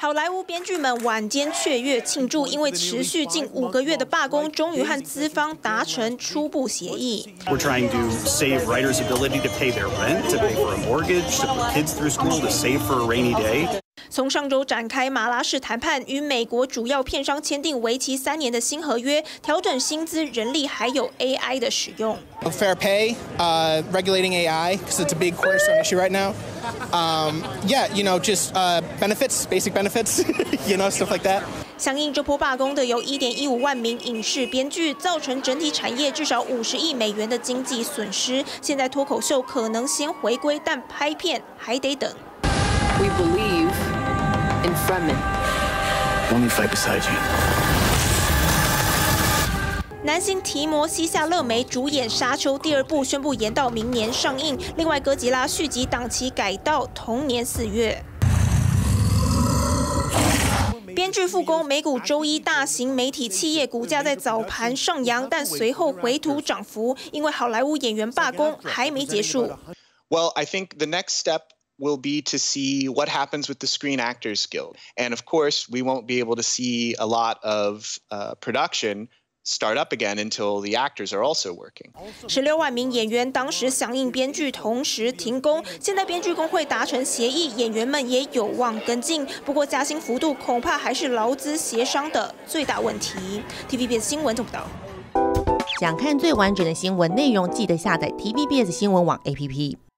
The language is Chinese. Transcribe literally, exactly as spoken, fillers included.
好莱坞编剧们晚间雀跃庆祝，因为持续近五个月的罢工，终于和资方达成初步协议。 We're trying to save writers' ability to pay their rent, to pay for a mortgage, to put kids through school, to save for a rainy day. 从上周展开马拉式谈判，与美国主要片商签订为期三年的新合约，调整薪资、人力还有 A I 的使用。 Fair pay, uh, regulating A I, because it's a big cornerstone issue right now. Um, yeah, you know, just uh, benefits, basic benefits, you know, stuff like that. 响应这波罢工的有一点一五万名影视编剧，造成整体产业至少五十亿美元的经济损失。现在脱口秀可能先回归，但拍片还得等。 We believe in Fremen. Let me fight beside you. 男星提摩西·夏勒梅主演《沙丘》第二部，宣布延到明年上映。另外，哥吉拉续集档期改到同年四月。编剧复工，美股周一大型媒体企业股价在早盘上扬，但随后回吐涨幅，因为好莱坞演员罢工还没结束。 Well, I think the next step will be to see what happens with the Screen Actors Guild. And of course, we won't be able to see a lot of uh, production start up again until the actors are also working. 十六万名演员当时响应编剧同时停工，现在编剧工会达成协议，演员们也有望跟进。不过加薪幅度恐怕还是劳资协商的最大问题。T V B S 新闻做不到。 想看最完整的新闻内容，记得下载 T V B S 新闻网 A P P。